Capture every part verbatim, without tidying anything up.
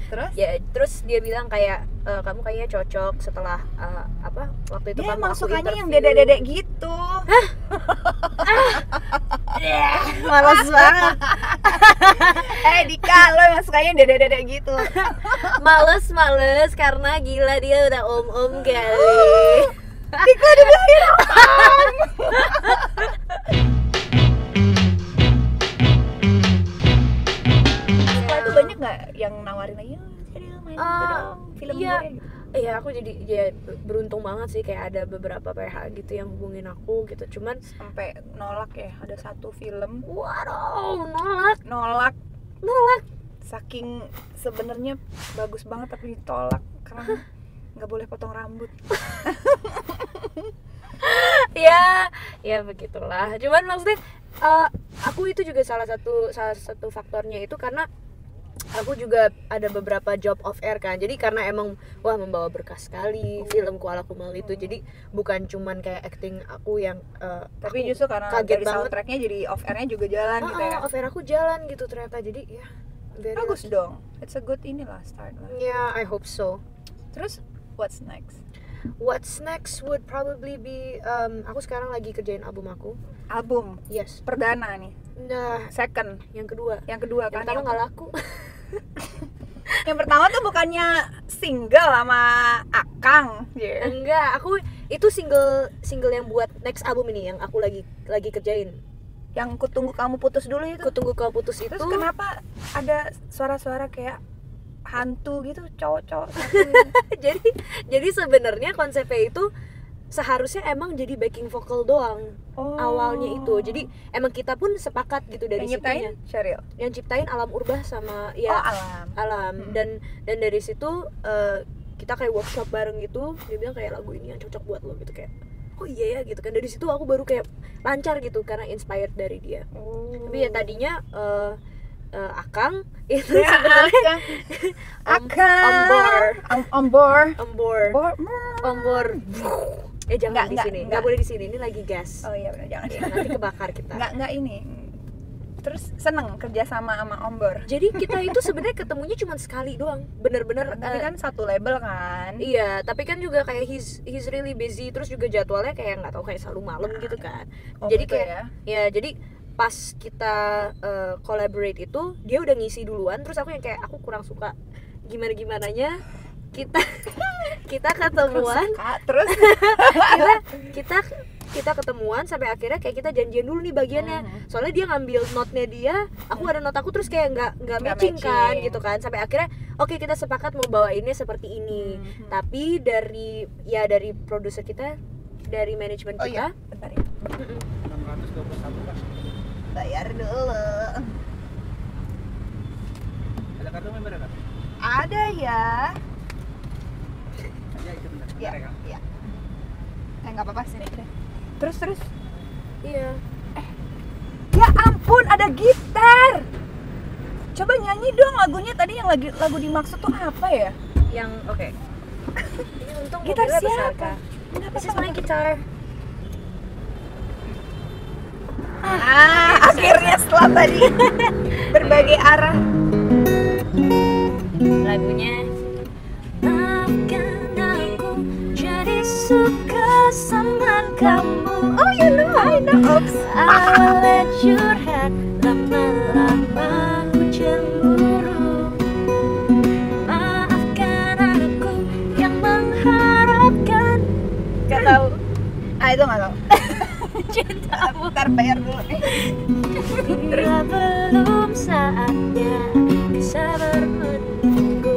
Terus? Ya, terus dia bilang kayak e, kamu kayaknya cocok setelah uh, apa waktu itu Dia kan emang aku sukanya interview. yang dedek-dedek gitu. Hah? Males banget. Eh Dika, lo emang sukanya yang dedek-dedek gitu. Males, males karena gila dia udah om-om kali. Dika udah berakhir om. Setelah itu banyak nggak yang nawarin lagi, "Yuk, jadi main Uh, gitu dong, film iya. gue gitu." Iya, aku jadi ya beruntung banget sih, kayak ada beberapa P H gitu yang hubungin aku gitu. Cuman Sampai nolak ya, ada satu film waduh, nolak, nolak nolak. saking sebenarnya bagus banget tapi ditolak karena nggak boleh potong rambut. Ya, ya begitulah. Cuman maksudnya uh, aku itu juga salah satu salah satu faktornya itu karena aku juga ada beberapa job off air kan. Jadi karena emang wah membawa berkah sekali film Kuala Kumal itu. Jadi bukan cuman kayak acting aku yang uh, Tapi aku justru karena kaget dari banget. soundtracknya jadi off airnya juga jalan Ah, gitu ya. ah, off air aku jalan gitu ternyata. Jadi ya very Bagus lucky. dong. It's a good inilah start lah. Yeah, I hope so. Terus what's next? What's next would probably be um, aku sekarang lagi kerjain album aku. Album Yes. perdana nih. Nah, Second. yang kedua. Yang kedua Yang kan. pertama Yang, nggak laku. yang pertama tuh bukannya single sama Akang. Yeah. Enggak, aku itu single single yang buat next album ini yang aku lagi lagi kerjain. Yang kutunggu kamu putus dulu itu. Aku tunggu kau putus itu. Terus kenapa ada suara-suara kayak hantu gitu, cowok-cowok satu? jadi jadi sebenarnya konsepnya itu seharusnya emang jadi backing vocal doang. Oh. Awalnya itu. Jadi emang kita pun sepakat gitu dari Yang nyiptain situnya. Sheryl. Yang ciptain Alam Urbah sama ya Oh, Alam. Alam. Hmm. dan dan dari situ uh, kita kayak workshop bareng gitu. Dia bilang kayak lagu ini yang cocok buat lo gitu, kayak oh iya ya gitu kan. Dari situ aku baru kayak lancar gitu karena inspired dari dia. Oh. Tapi ya tadinya uh, uh, Akang itu Ya, sebenarnya Akang. om, ombor Om, ombor. ombor Ombor. ombor eh jangan Enggak, di enggak, sini, enggak. nggak boleh di sini, ini lagi gas. Oh iya benar, jangan. Ya, nanti kebakar kita. Enggak, enggak ini. Terus seneng kerja sama sama ombor. Jadi kita itu sebenarnya ketemunya cuma sekali doang, bener-bener. Tapi uh, kan satu label kan. Iya, tapi kan juga kayak he's he's really busy, terus juga jadwalnya kayak nggak tahu kayak selalu malam gitu kan. Oh, Jadi gitu kayak ya. ya jadi pas kita uh, collaborate itu dia udah ngisi duluan, terus aku yang kayak aku kurang suka gimana gimananya kita kita ketemuan Suka, terus kita kita kita ketemuan sampai akhirnya kayak kita janjian dulu nih bagiannya. Mhm. Soalnya dia ngambil note-nya dia, aku ada note aku, terus kayak nggak nggak Nggak matching kan matching. gitu kan. Sampai akhirnya oke kita sepakat mau bawainnya seperti ini. Mhm. Tapi dari ya dari produser kita, dari manajemen Oh kita, iya, bentar ya. mm-mm. enam ratus dua puluh satu Pak. Bayar dulu. Ada kartu member ya Kak? Ada ya. Ya itu benar. Ya, Benar ya Kak? ya. Eh nggak apa-apa sini deh. Terus terus. Iya. Ya ampun, ada gitar. Coba nyanyi dong lagunya tadi, yang lagi lagu dimaksud tuh apa ya? Yang oke. Ini untung Gitar mobilnya besar, siapa? Kak. Kenapa This is my guitar. Ah, akhirnya setelah tadi berbagai arah. Lagunya maafkan aku jadi suka sama kamu. Oh, you know, I know. Oops. I will let your head lama-lama ku cemburu. Maafkan aku yang mengharapkan. Gak tahu. Ah, itu nggak tahu. Cinta, bentar bayar dulu nih. Bila belum saatnya bisa menunggu.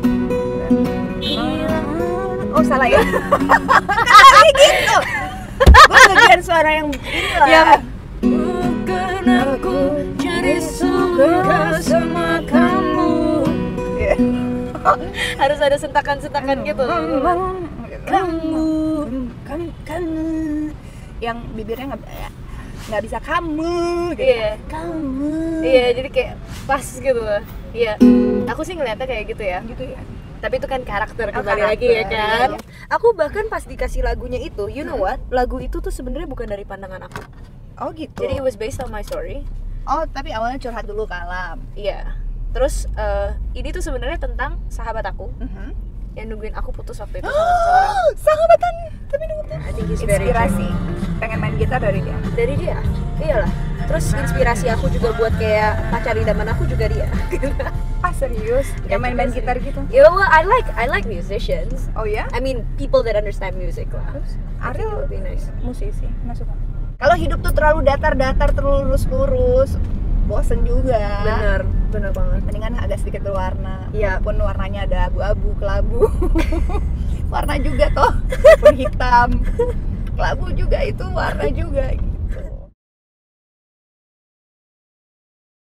Oh, salah ya. Kayak gitu. Gue bagian suara yang inilah. Yang bukan aku jadi suka sama kamu. Iya. Harus ada sentakan-sentakan gitu. Kamu, kamu, kamu. Yang bibirnya nggak nggak bisa kamu. Gitu. Iya. Kamu. Iya, jadi kayak pas gitu loh. Iya. Aku sih ngeliatnya kayak gitu ya. Gitu ya. Tapi itu kan karakter Oh, kembali karakter, lagi ya kan. iya. Aku bahkan pas dikasih lagunya itu, you know what? Lagu itu tuh sebenarnya bukan dari pandangan aku. Oh gitu. Jadi it was based on my story. Oh, tapi awalnya curhat dulu ke Alam. Iya. Terus uh, ini tuh sebenarnya tentang sahabat aku Mhm. yang nungguin aku putus waktu itu sama seseorang. Sahabatan tapi nunggu I think he's very inspirasi. Pengen main gitar dari dia. dari dia. Iyalah. Terus inspirasi aku juga buat kayak pacar idaman aku juga dia. Ah serius? Yang main-main juga sih. gitar gitu? Ya, well, I like I like musicians. Oh ya? I mean people that understand music lah. I think it Ariel would be nice. musisi, nggak suka. Kalau hidup tuh terlalu datar-datar, terlalu lurus-lurus, bosen juga. Bener, bener banget. Mendingan agak sedikit berwarna. Iya. Walaupun warnanya ada abu-abu, kelabu. Warna juga toh, walaupun hitam. Kelabu juga itu warna juga.